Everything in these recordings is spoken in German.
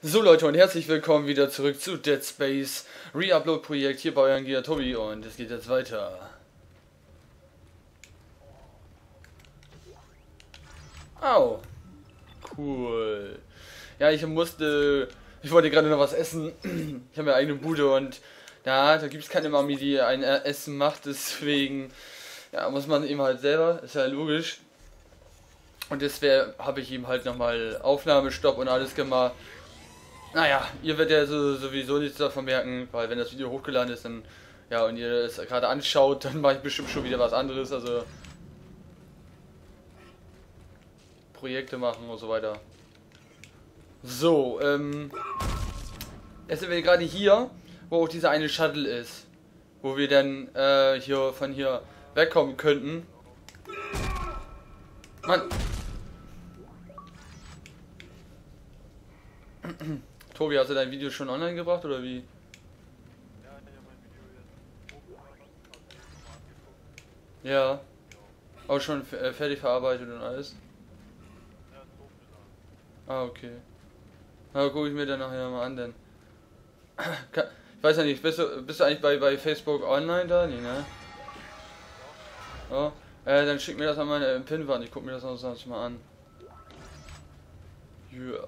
So Leute und herzlich willkommen wieder zurück zu Dead Space Reupload Projekt hier bei eurem Gia Tobi und es geht jetzt weiter. Au. Cool. Ja, ich wollte gerade noch was essen. Ich habe meine eigene Bude und ja, da gibt es keine Mami, die ein Essen macht, deswegen ja, muss man eben halt selber, ist ja logisch. Und deswegen habe ich ihm halt nochmal Aufnahmestopp und alles gemacht. Naja, ihr werdet ja sowieso nichts davon merken, weil wenn das Video hochgeladen ist, dann ja, und ihr es gerade anschaut, dann mache ich bestimmt schon wieder was anderes, also Projekte machen und so weiter. So, jetzt sind wir gerade hier, wo auch dieser eine Shuttle ist, wo wir dann hier von hier wegkommen könnten. Mann! Tobi, hast du dein Video schon online gebracht oder wie? Ja, ich habe mein Video jetzt hochgeladen und Ja. Auch schon fertig verarbeitet und alles? ja, ist hochgeladen. Ah, okay. Na, gucke ich mir dann nachher mal an, denn. Ich weiß ja nicht, bist du eigentlich bei Facebook online da? Nee, ne? Oh. Dann schick mir das an meine Pinwand, ich guck mir das sonst mal an. Yeah.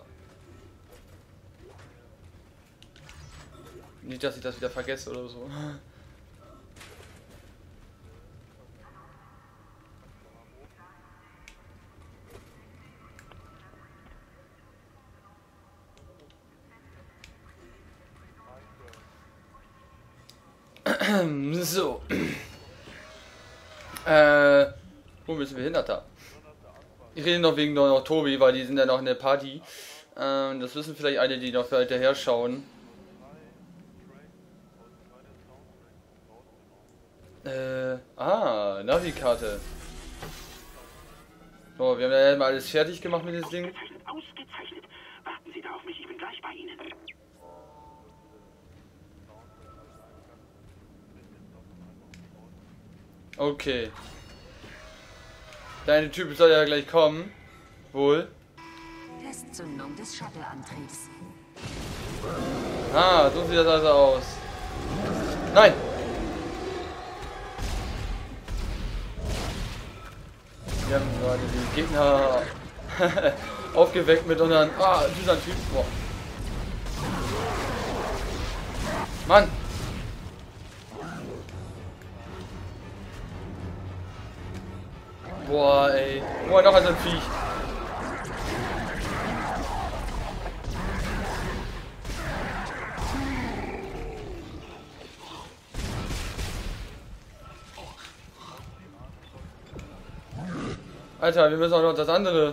Nicht, dass ich das wieder vergesse oder so. So. Wo müssen wir hin, da? Ich rede noch wegen noch Tobi, weil die sind ja noch in der Party. Das wissen vielleicht einige, die noch hinterher schauen. Navikarte. So, wir haben ja mal alles fertig gemacht mit dem Ding. Ausgezeichnet. Warten Sie da auf mich, ich bin gleich bei Ihnen. Okay. Deine Typ soll ja gleich kommen. Wohl. Testzündung des Shuttle-Antriebs. Ah, so sieht das also aus. Nein! Wir haben gerade die Gegner aufgeweckt mit unseren... Ah, dieser Typ. Boah. Mann! Boah, ey. Boah, noch ein Viech. Alter, wir müssen auch noch das andere.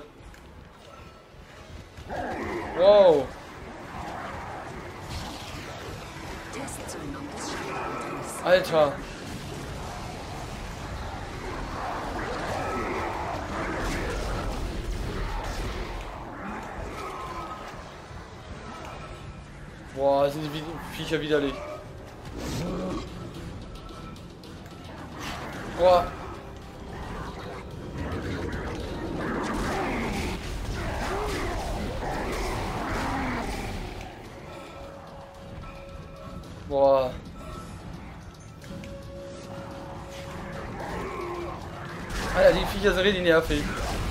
Wow. Testzündung des Shuttle-Antriebs. Alter. Boah, sind die Viecher widerlich. Boah. Boah. Alter, die Viecher sind richtig nervig.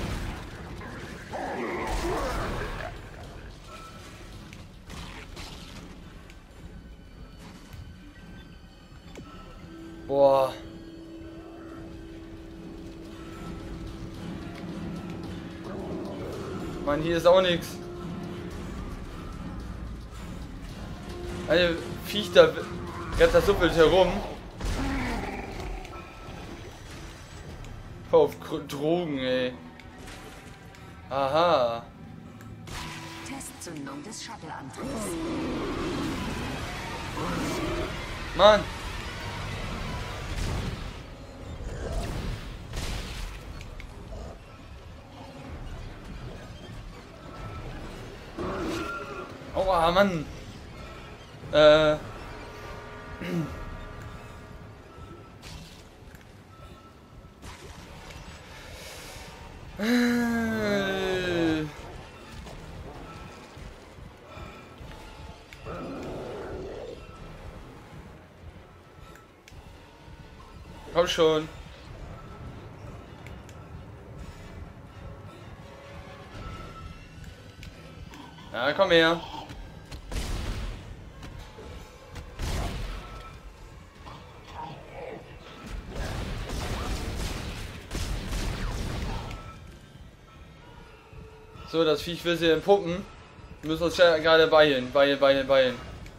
Boah. Mann, hier ist auch nichts. Eine Viech da rennt das so wild herum. Auf Drogen, ey. Aha. Testzündung des Shuttle-Antriebs. Mann. Aua, Mann. Komm schon. Ja, komm her. So, das Viech will sie entpuppen. Wir müssen uns gerade weilen. Weilen.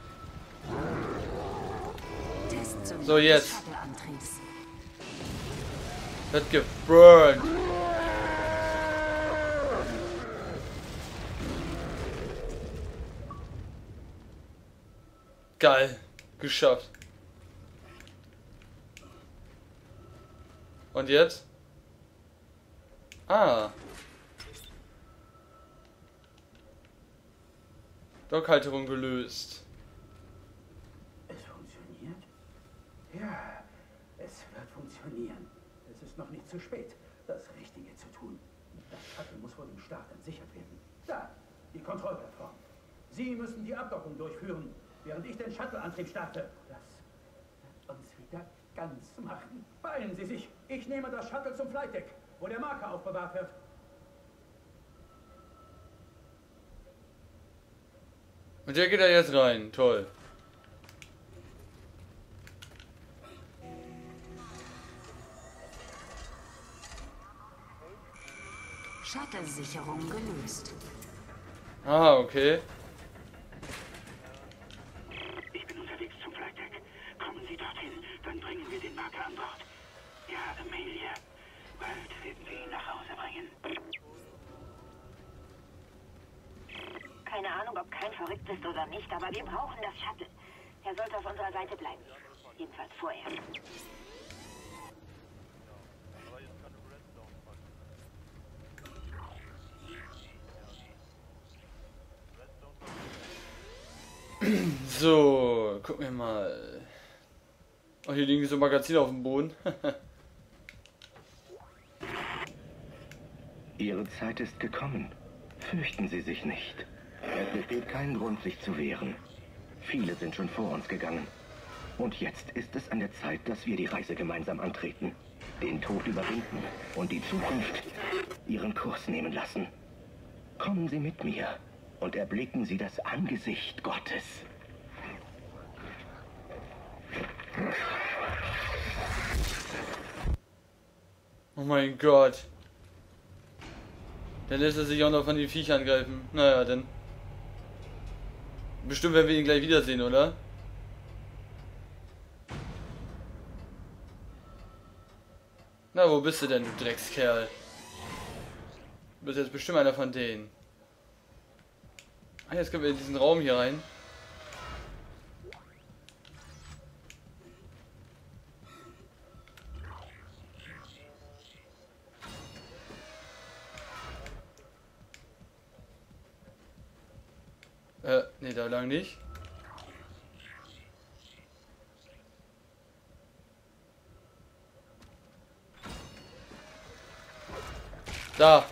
So, jetzt. Wird geburnt. Geil. Geschafft. Und jetzt? Ah. Dockhalterung gelöst. Es funktioniert? Ja, es wird funktionieren. Es ist noch nicht zu spät, das Richtige zu tun. Das Shuttle muss vor dem Start entsichert werden. Da, die Kontrollplattform. Sie müssen die Abdockung durchführen, während ich den Shuttle-Antrieb starte. Das wird uns wieder ganz machen. Beeilen Sie sich. Ich nehme das Shuttle zum Flightdeck, wo der Marker aufbewahrt wird. Und der geht da jetzt rein. Toll. Shuttle-Sicherung gelöst. Ah, okay. Ich bin unterwegs zum Flightdeck. Kommen Sie dorthin, dann bringen wir den Marker an Bord. Ja, Amelia. Bald werden wir ihn nach Hause bringen. Keine Ahnung, ob kein verrückt ist oder nicht, aber wir brauchen das Shuttle. Er sollte auf unserer Seite bleiben. Jedenfalls vorerst. Aber jetzt kann eine Redstone packen. Redstone packen. So, gucken wir mal. Oh, hier liegen so Magazine auf dem Boden. Ihre Zeit ist gekommen. Fürchten Sie sich nicht. Es besteht kein Grund, sich zu wehren. Viele sind schon vor uns gegangen. Und jetzt ist es an der Zeit, dass wir die Reise gemeinsam antreten. Den Tod überwinden und die Zukunft ihren Kurs nehmen lassen. Kommen Sie mit mir und erblicken Sie das Angesicht Gottes. Oh mein Gott. Dann lässt er sich auch noch von den Viechern angreifen. Naja, dann. Bestimmt werden wir ihn gleich wiedersehen, oder? Na, wo bist du denn, du Dreckskerl? Du bist jetzt bestimmt einer von denen. Ah, jetzt können wir in diesen Raum hier rein. Nee, da lang nicht. Da.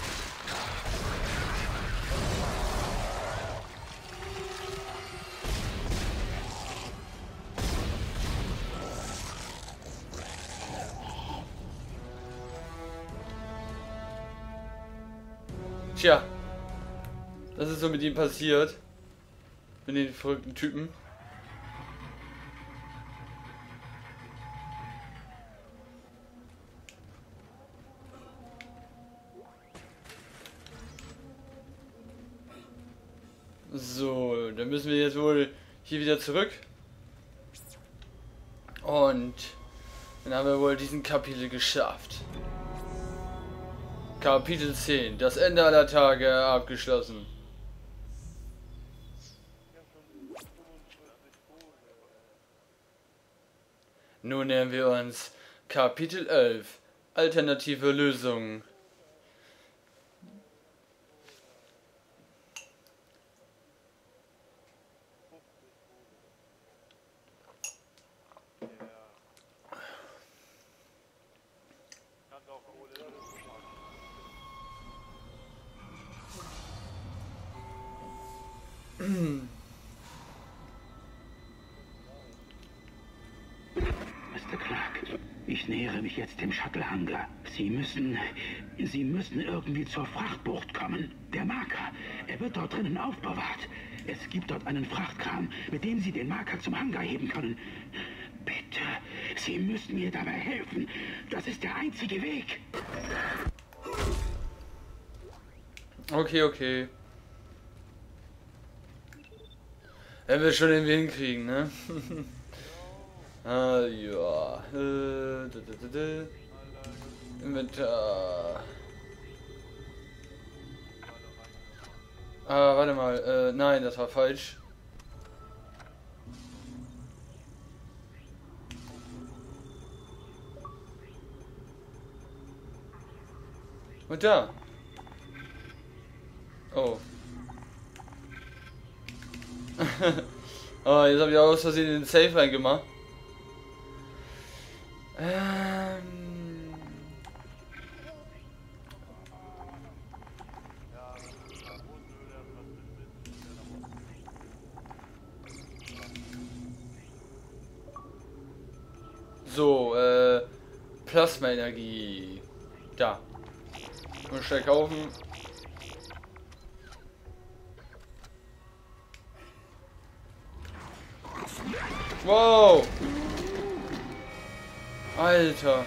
Tja. Das ist so mit ihm passiert. Mit den verrückten Typen. So, dann müssen wir jetzt wohl hier wieder zurück. Und dann haben wir wohl diesen Kapitel geschafft. Kapitel 10. Das Ende aller Tage abgeschlossen. Nun nähern wir uns Kapitel 11. Alternative Lösungen. Kannst auch Kohle. Mr. Clark, ich nähere mich jetzt dem Shuttle-Hangar. Sie müssen irgendwie zur Frachtbucht kommen. Der Marker, er wird dort drinnen aufbewahrt. Es gibt dort einen Frachtkran, mit dem Sie den Marker zum Hangar heben können. Bitte, Sie müssen mir dabei helfen. Das ist der einzige Weg. Okay, okay. Werden wir schon irgendwie hinkriegen, ne? Ah, ja. Inventar. Ah, warte mal. Nein, das war falsch. Und da. Oh. Oh, jetzt habe ich aus Versehen den Safe reingemacht. So, Plasma-Energie. Da. Muss schnell kaufen. Wow! Alter!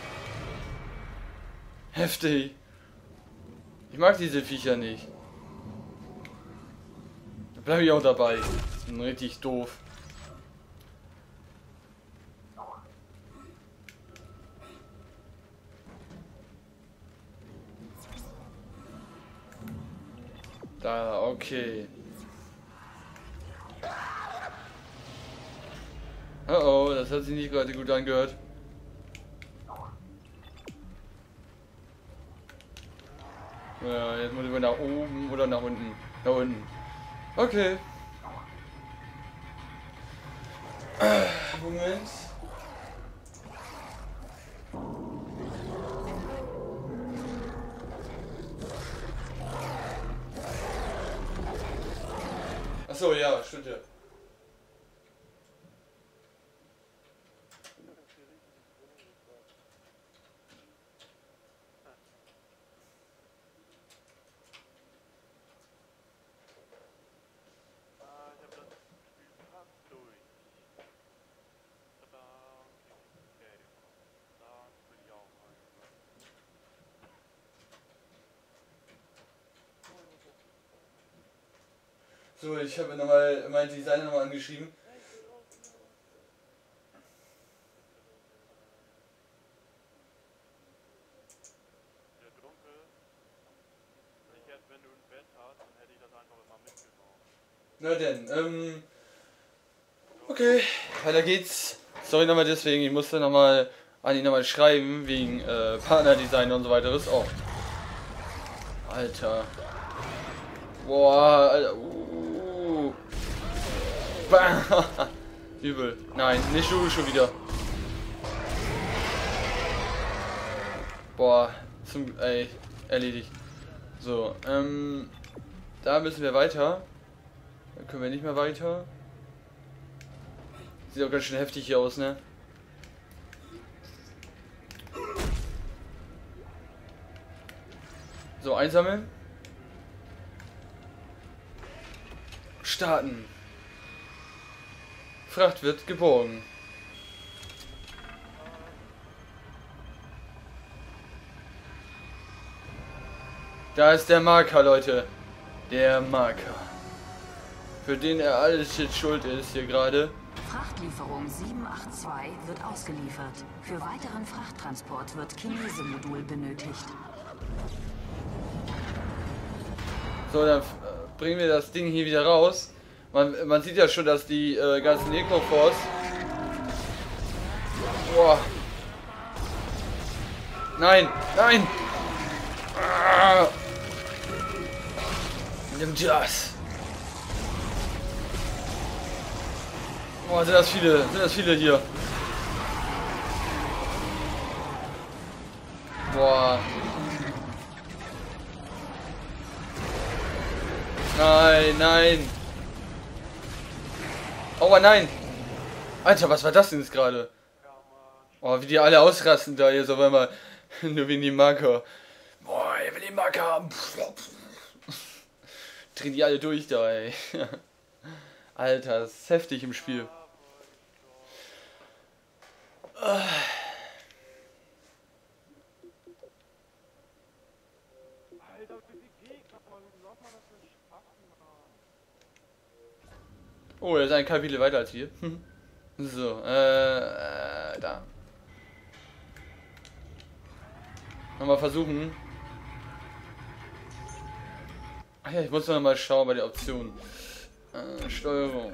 Heftig! Ich mag diese Viecher nicht. Da bleibe ich auch dabei. Die sind richtig doof. Da, okay. Oh, das hat sich nicht gerade gut angehört. Ja, jetzt muss ich nach oben oder nach unten. Nach unten. Okay. Moment. Achso, ja, stimmt ja. So, ich habe nochmal meinen Designer nochmal angeschrieben. Der Dunkel. Wenn du ein Bett hast, dann hätte ich das einfach immer mitgenommen. Na denn, okay, weiter geht's. Sorry nochmal deswegen, ich musste nochmal an ihn nochmal schreiben, wegen Partnerdesign und so weiteres. Oh. Alter. Boah, Alter. Übel. Nein, nicht du schon wieder. Boah, ey, erledigt. So, da müssen wir weiter. Da können wir nicht mehr weiter. Sieht auch ganz schön heftig hier aus, ne? So, einsammeln. Starten. Fracht wird geborgen. Da ist der Marker, Leute. Der Marker. Für den er alles jetzt schuld ist hier gerade. Frachtlieferung 782 wird ausgeliefert. Für weiteren Frachttransport wird Kinese-Modul benötigt. So, dann bringen wir das Ding hier wieder raus. Man sieht ja schon, dass die ganzen Necroforce. Boah. Nein, nein! Ah. Nimm das! Boah, sind das viele hier. Boah. Nein, nein. Oh nein. Alter, was war das denn jetzt gerade? Oh, wie die alle ausrasten da jetzt auf einmal. Nur wegen die Marker. Boah, ich will die Marker haben. Drehen die alle durch da, ey. Alter, das ist heftig im Spiel. Oh, er ist ein Kapitel weiter als wir. So, da. Nochmal versuchen. Ach ja, ich muss noch mal schauen bei der Option. Steuerung.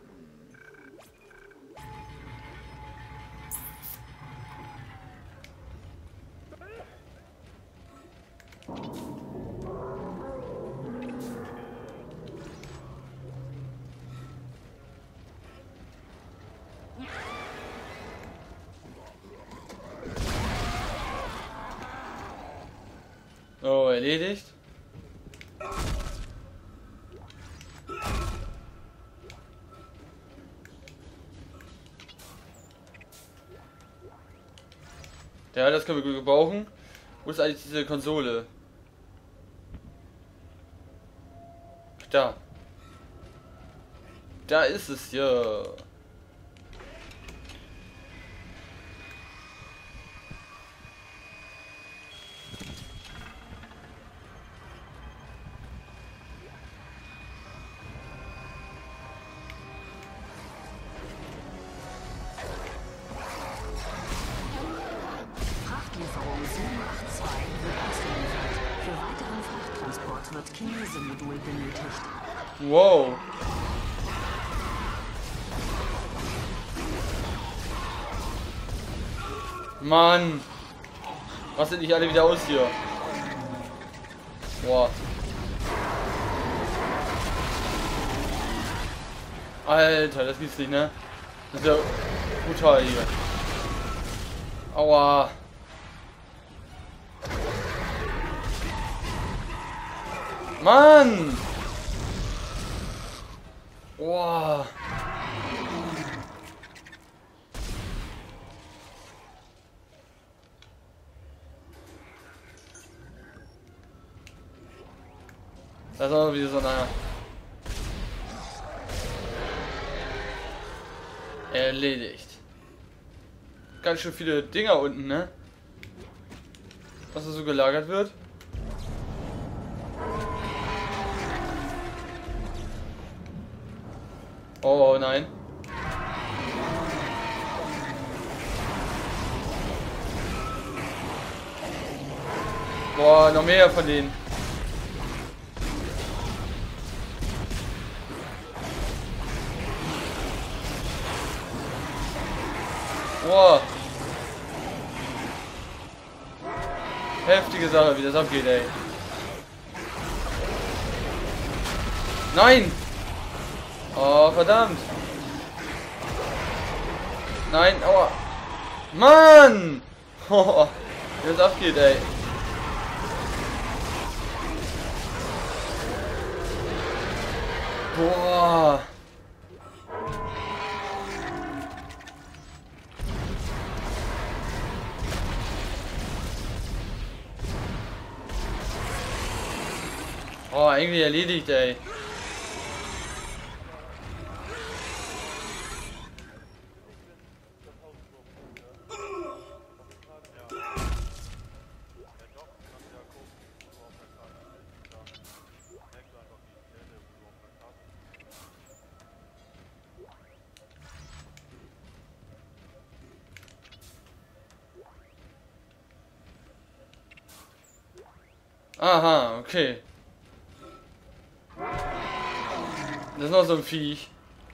Oh, erledigt. Ja, das können wir gut gebrauchen. Wo ist eigentlich diese Konsole? Da. Da ist es, ja. Frachtlieferung 782 wird ausgeliefert. Für weiteren Frachttransport wird Kinesemodul benötigt. Wow. Mann. Was sind nicht alle wieder aus hier? Boah. Alter, das gibt's nicht, ne? Das ist ja brutal hier. Aua. Mann! Boah. Das ist auch wieder so eine... Erledigt. Ganz schön viele Dinger unten, ne? Was da so gelagert wird. Oh nein. Boah, noch mehr von denen. Boah. Heftige Sache, wie das abgeht, ey. Nein! Oh, verdammt! Nein, aua! Mann! Oh, wie das abgeht, ey. Boah! Oh, irgendwie erledigt, ey. Aha, okay. Das ist noch so ein Viech.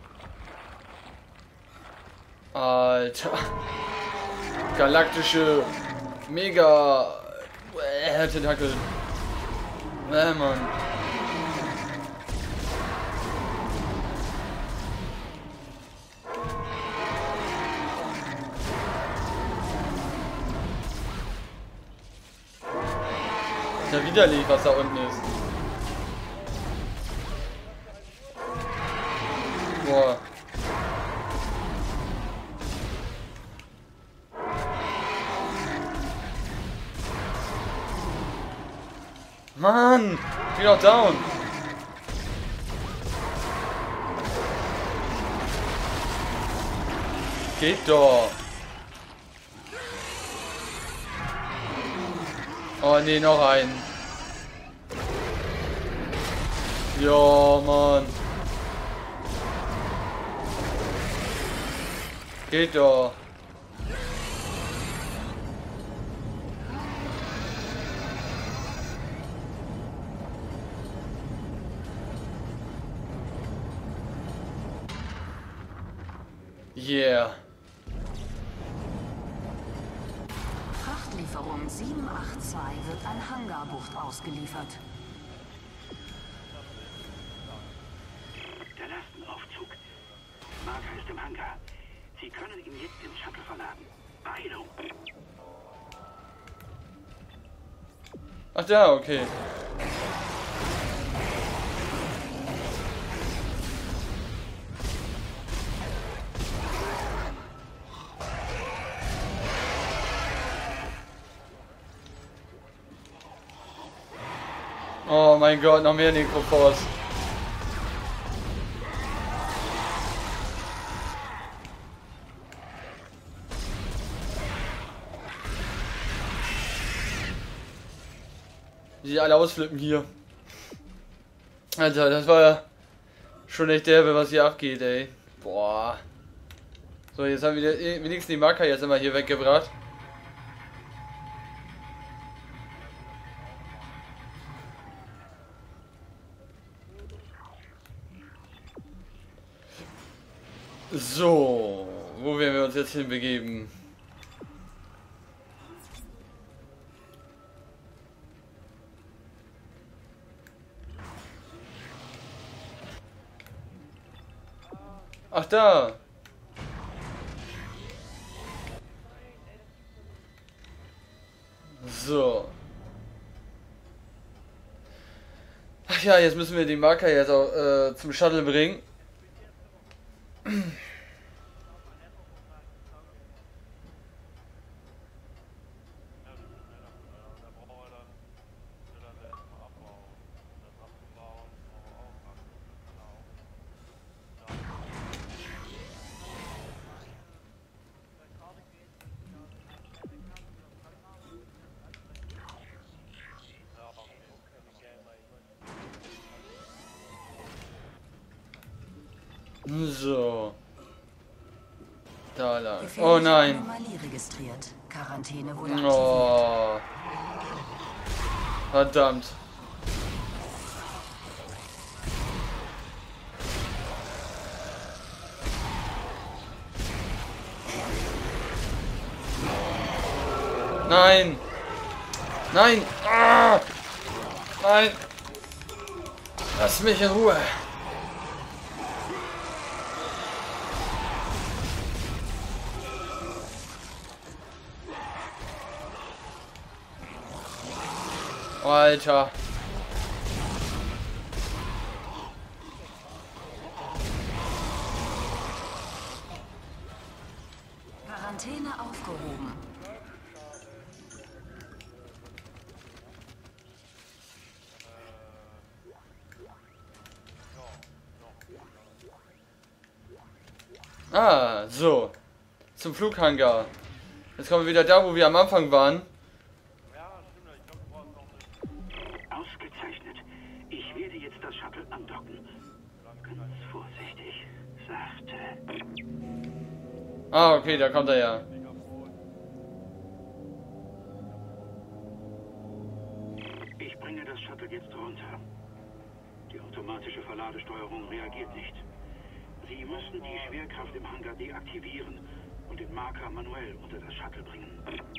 Alter. Galaktische Mega Tentakel. Mann. Ist ja widerlich, was da unten ist. Boah. Mann, ich bin doch down. Geht doch. Oh nee, noch ein. Ja, Mann. Geht doch. Yeah. Frachtlieferung 782 wird an Hangarbucht ausgeliefert. Der Lastenaufzug. Marker ist im Hangar. Sie können ihn jetzt ins Shuttle verladen. Beeilung. Ach da, okay. Oh mein Gott, noch mehr Necroforce. Die alle ausflippen hier. Alter, das war ja schon echt derbe, was hier abgeht, ey. Boah. So, jetzt haben wir wenigstens die Marker jetzt immer hier weggebracht. So, wo werden wir uns jetzt hinbegeben? Ach da! So. Ach ja, jetzt müssen wir die Marker jetzt auch zum Shuttle bringen. So. Da lang. Oh nein. Anomalie registriert. Quarantäne wurde aktiviert. Oh. Verdammt. Nein. Nein. Ah. Nein. Lass mich in Ruhe. Alter. Quarantäne aufgehoben. Ah, so. Zum Flughangar. Jetzt kommen wir wieder da, wo wir am Anfang waren. Ausgezeichnet. Ich werde jetzt das Shuttle andocken. Ganz vorsichtig. Sachte. Ah, okay, da kommt er ja. Ich bringe das Shuttle jetzt runter. Die automatische Verladesteuerung reagiert nicht. Sie müssen die Schwerkraft im Hangar deaktivieren und den Marker manuell unter das Shuttle bringen.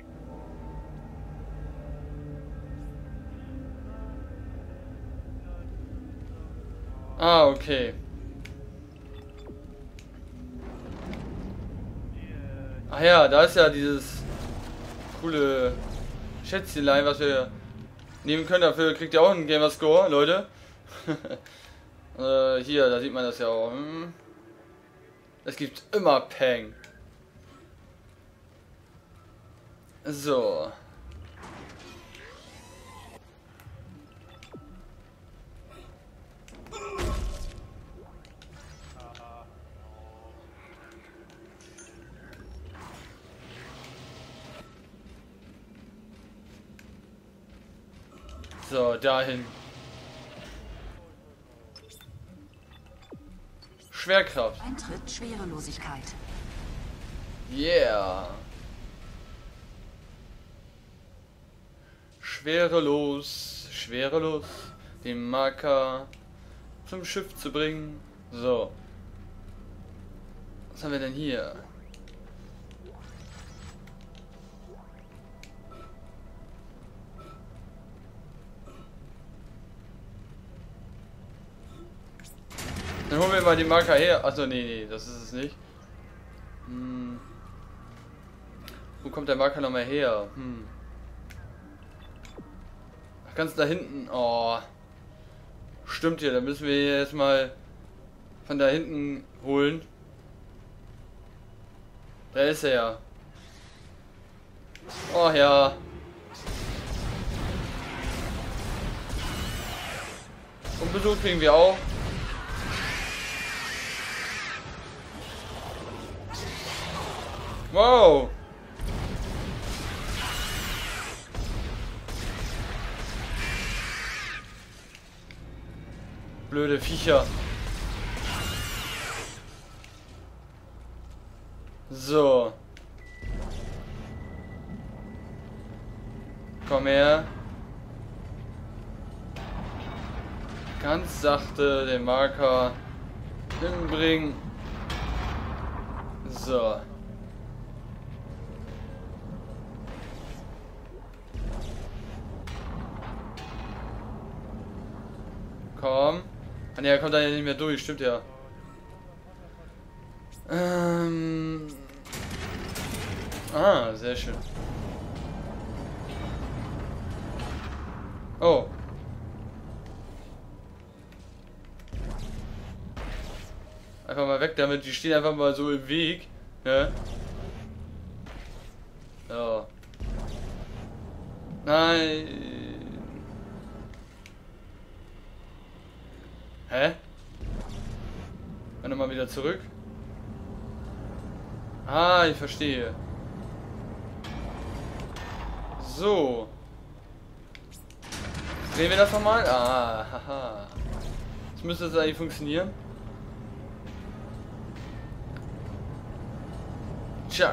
Ah, okay. Ach ja, da ist ja dieses coole Schätzchenlein, was wir nehmen können. Dafür kriegt ihr auch einen Gamerscore, Leute. Hier, da sieht man das ja auch. Es gibt immer Peng. So. So, dahin. Schwerkraft. Eintritt Schwerelosigkeit. Yeah. Schwerelos, schwerelos, den Marker zum Schiff zu bringen. So. Was haben wir denn hier? Dann holen wir mal den Marker her. Achso, nee, das ist es nicht. Wo kommt der Marker nochmal her? Ach, ganz da hinten. Oh. Stimmt hier, da müssen wir jetzt mal von da hinten holen. Da ist er ja. Oh ja. Und Besuch kriegen wir auch. Wow. Blöde Viecher. So. Komm her. Ganz sachte den Marker hinbringen. So. Komm. Ah, ne, er kommt da ja nicht mehr durch, stimmt ja. Ah, sehr schön. Oh. Einfach mal weg damit, die stehen einfach mal so im Weg. Ja. So. Nein. Hä? Dann mal wieder zurück. Ah, ich verstehe. So. Drehen wir das nochmal? Ah, haha. Jetzt müsste das eigentlich funktionieren. Chuck.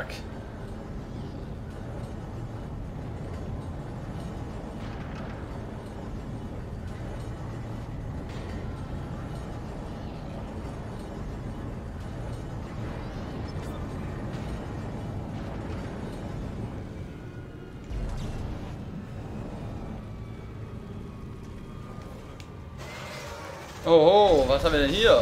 Oh, was haben wir denn hier?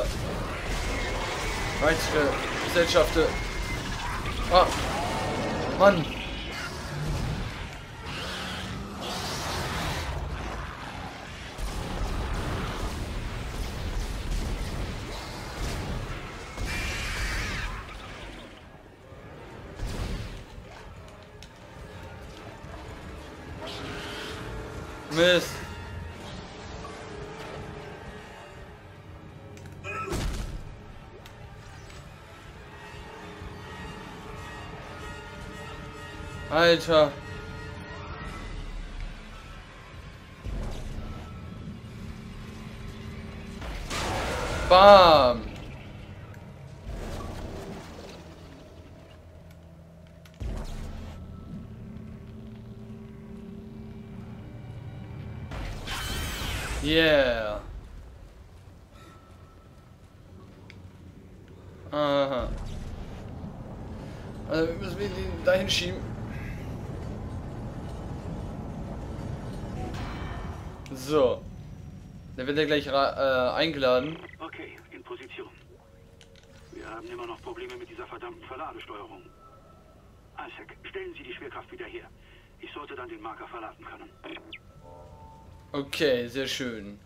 Gesellschaften. Ah, Mann. Mist. Alter. Bam. Yeah. Aha. Also müssen wir den dahin schieben. So. Dann wird er gleich eingeladen. Okay, in Position. Wir haben immer noch Probleme mit dieser verdammten Verladesteuerung. Isaac, stellen Sie die Schwerkraft wieder her. Ich sollte dann den Marker verladen können. Okay, sehr schön.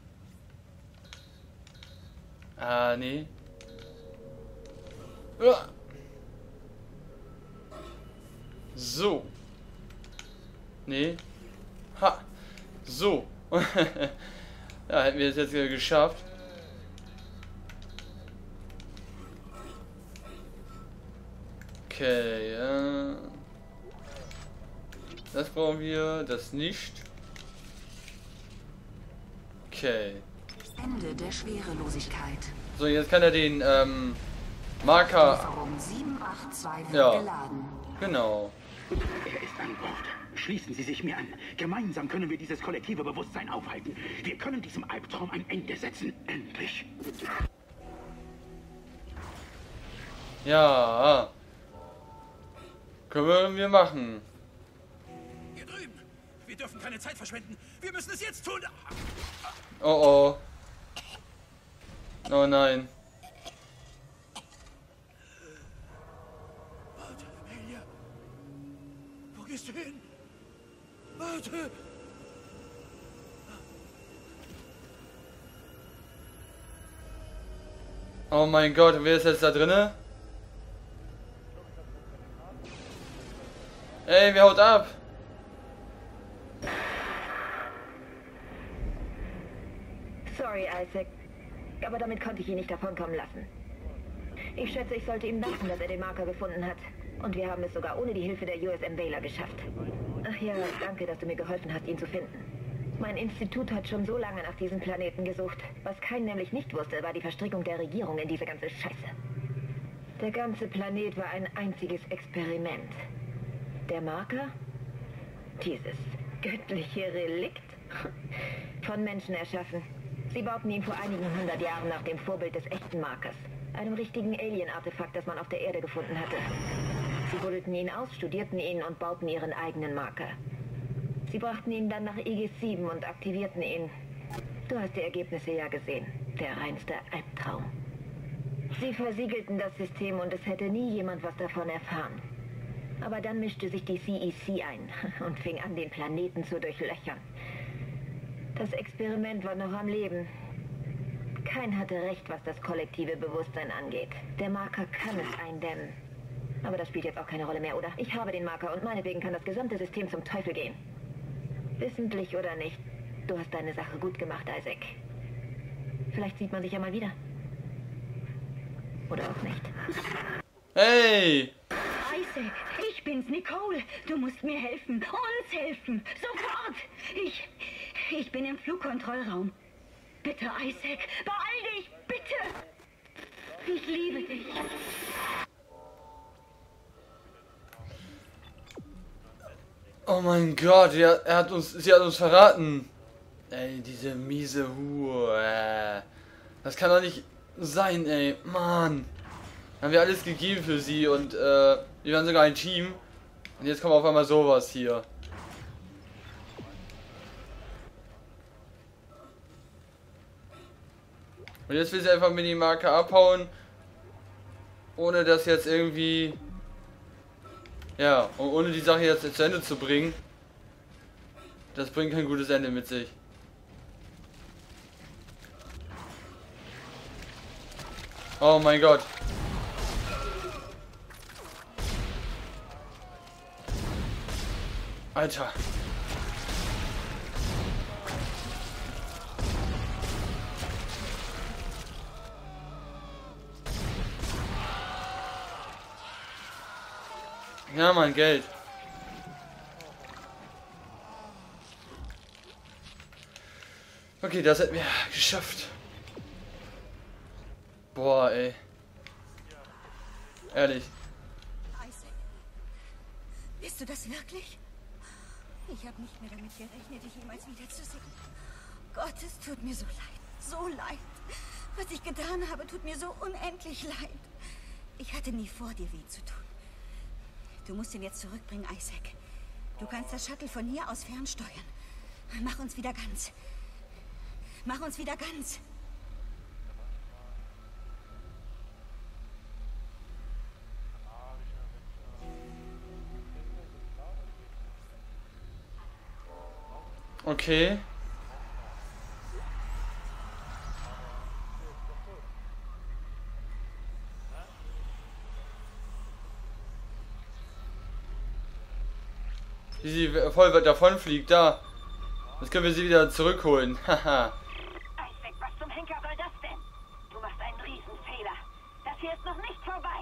Ah, nee. So. Nee. Ha. So. Ja, hätten wir es jetzt geschafft. Okay, das brauchen wir, das nicht. Okay. Ende der Schwerelosigkeit. So, jetzt kann er den Marker... Lieferung 782 wird Ja. geladen. Genau. Er ist an Bord. Schließen Sie sich mir an. Gemeinsam können wir dieses kollektive Bewusstsein aufhalten. Wir können diesem Albtraum ein Ende setzen. Endlich. Ja. Können wir machen. Hier drüben. Wir dürfen keine Zeit verschwenden. Wir müssen es jetzt tun. Oh oh. Oh nein. Warte, Amelia. Wo gehst du hin? Warte. Oh mein Gott, wer ist jetzt da drinne? Ey, wer haut ab? Sorry, Isaac. Aber damit konnte ich ihn nicht davonkommen lassen. Ich schätze, ich sollte ihm danken, dass er den Marker gefunden hat. Und wir haben es sogar ohne die Hilfe der USM Baylor geschafft. Ach ja, danke, dass du mir geholfen hast, ihn zu finden. Mein Institut hat schon so lange nach diesem Planeten gesucht. Was kein nämlich nicht wusste, war die Verstrickung der Regierung in diese ganze Scheiße. Der ganze Planet war ein einziges Experiment. Der Marker? Dieses göttliche Relikt? Von Menschen erschaffen. Sie bauten ihn vor einigen 100 Jahren nach dem Vorbild des echten Markers. Einem richtigen Alien-Artefakt, das man auf der Erde gefunden hatte. Sie buddelten ihn aus, studierten ihn und bauten ihren eigenen Marker. Sie brachten ihn dann nach IG-7 und aktivierten ihn. Du hast die Ergebnisse ja gesehen. Der reinste Albtraum. Sie versiegelten das System und es hätte nie jemand was davon erfahren. Aber dann mischte sich die CEC ein und fing an, den Planeten zu durchlöchern. Das Experiment war noch am Leben. Kein hatte recht, was das kollektive Bewusstsein angeht. Der Marker kann es eindämmen. Aber das spielt jetzt auch keine Rolle mehr, oder? Ich habe den Marker und meinetwegen kann das gesamte System zum Teufel gehen. Wissentlich oder nicht, du hast deine Sache gut gemacht, Isaac. Vielleicht sieht man sich ja mal wieder. Oder auch nicht. Hey! Isaac, ich bin's, Nicole. Du musst mir helfen. Uns helfen. Sofort. Ich bin im Flugkontrollraum. Bitte, Isaac, beeil dich, bitte. Ich liebe dich. Oh mein Gott, sie hat uns verraten. Ey, diese miese Hure. Das kann doch nicht sein, ey. Mann. Haben wir alles gegeben für sie und wir waren sogar ein Team. Und jetzt kommt auf einmal sowas hier. Und jetzt will sie einfach mit die Marke abhauen. Ohne das jetzt irgendwie... Ja, und ohne die Sache jetzt zu Ende zu bringen. Das bringt kein gutes Ende mit sich. Oh mein Gott. Alter. Ja, mein Geld. Okay, das hätten wir geschafft. Boah, ey. Ehrlich. Isaac, bist du das wirklich? Ich habe nicht mehr damit gerechnet, dich jemals wiederzusehen. Gott, es tut mir so leid. So leid. Was ich getan habe, tut mir so unendlich leid. Ich hatte nie vor, dir weh zu tun. Du musst ihn jetzt zurückbringen, Isaac. Du kannst das Shuttle von hier aus fernsteuern. Mach uns wieder ganz. Mach uns wieder ganz. Okay. Wie sie voll davon fliegt, da. Jetzt können wir sie wieder zurückholen. Haha. Isaac, was zum Henker soll das denn? Du machst einen Riesenfehler. Das hier ist noch nicht vorbei.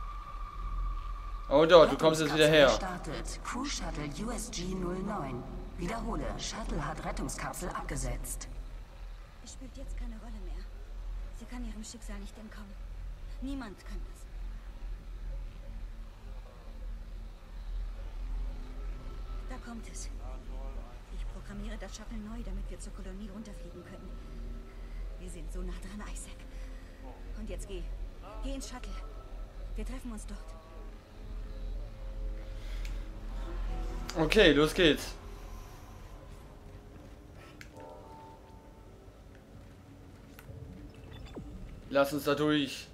Oh doch, du kommst jetzt wieder her. Startet. Crew Shuttle USG 09. Wiederhole, Shuttle hat Rettungskapsel abgesetzt. Es spielt jetzt keine Rolle mehr. Sie kann ihrem Schicksal nicht entkommen. Niemand kann das. Da kommt es. Ich programmiere das Shuttle neu, damit wir zur Kolonie runterfliegen können. Wir sind so nah dran, Isaac. Und jetzt geh. Geh ins Shuttle. Wir treffen uns dort. Okay, los geht's. Lass uns da durch.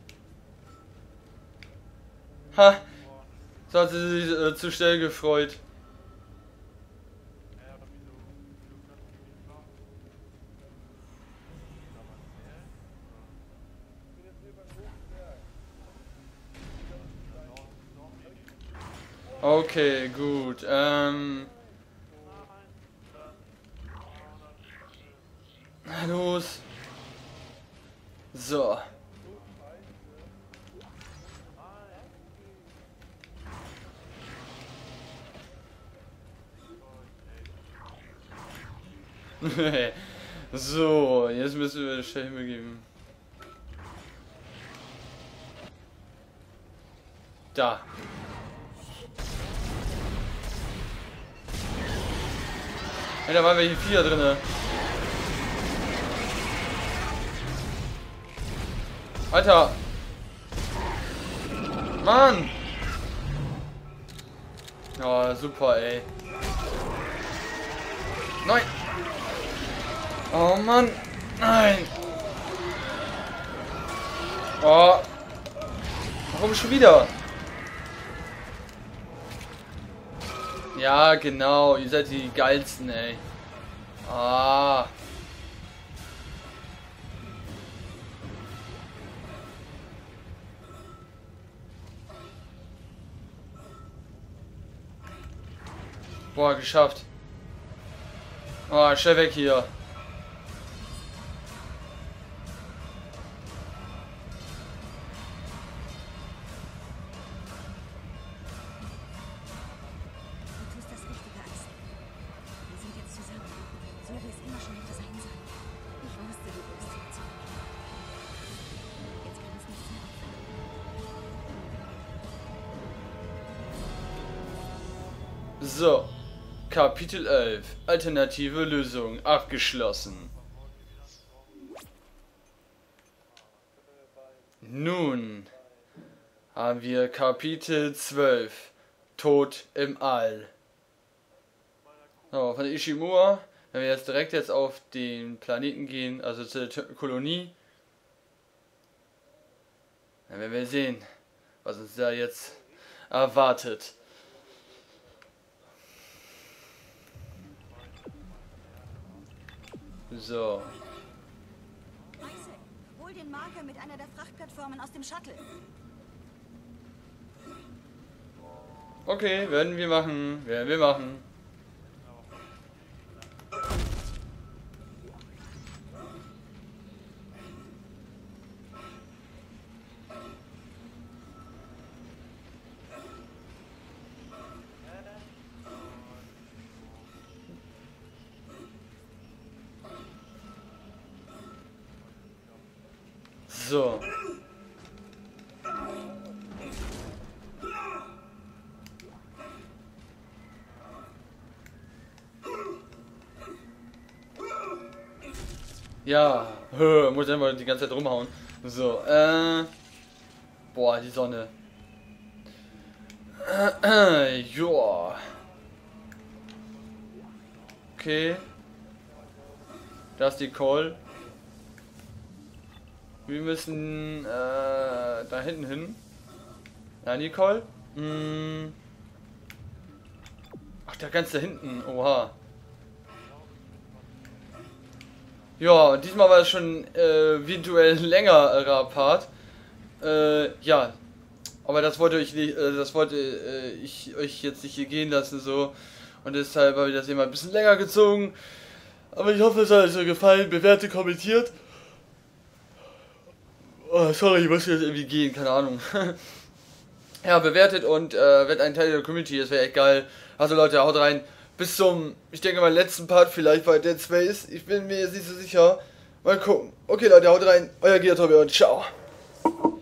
Ha! So hat sie sich zu schnell gefreut. Okay, gut. Na los. So. So, jetzt müssen wir das Stelle geben. Da. Ja, da waren welche Viecher drinne. Alter! Mann! Oh, super, ey. Nein! Oh Mann! Nein! Oh! Warum schon wieder? Ja, genau. Ihr seid die geilsten, ey. Ah. Boah, geschafft. Oh, schnell weg hier. So, Kapitel 11, alternative Lösung, abgeschlossen. Nun haben wir Kapitel 12, Tod im All. So, von der Ishimura, wenn wir jetzt direkt auf den Planeten gehen, also zur Kolonie, dann werden wir sehen, was uns da jetzt erwartet. So. Isaac, hol den Marker mit einer der Frachtplattformen aus dem Shuttle. Okay, werden wir machen. Werden wir machen. So. Ja, muss ich einfach die ganze Zeit rumhauen. So, boah, die Sonne. Joa. Okay. Da ist die Call. Wir müssen da hinten hin. Ja, Nicole. Ach, da ganz da hinten. Oha. Ja, diesmal war es schon virtuell längerer Part. Ja, aber das wollte ich nicht, ich euch jetzt nicht hier gehen lassen so. Und deshalb habe ich das hier mal ein bisschen länger gezogen. Aber ich hoffe, es hat euch so gefallen. Bewertet, kommentiert. Oh, sorry, ich muss jetzt irgendwie gehen, keine Ahnung. Ja, bewertet und werdet ein Teil der Community, das wäre echt geil. Also Leute, haut rein. bis zum, ich denke mal, letzten Part vielleicht bei Dead Space. Ich bin mir jetzt nicht so sicher. Mal gucken. Okay Leute, haut rein. Euer Giatobi und ciao.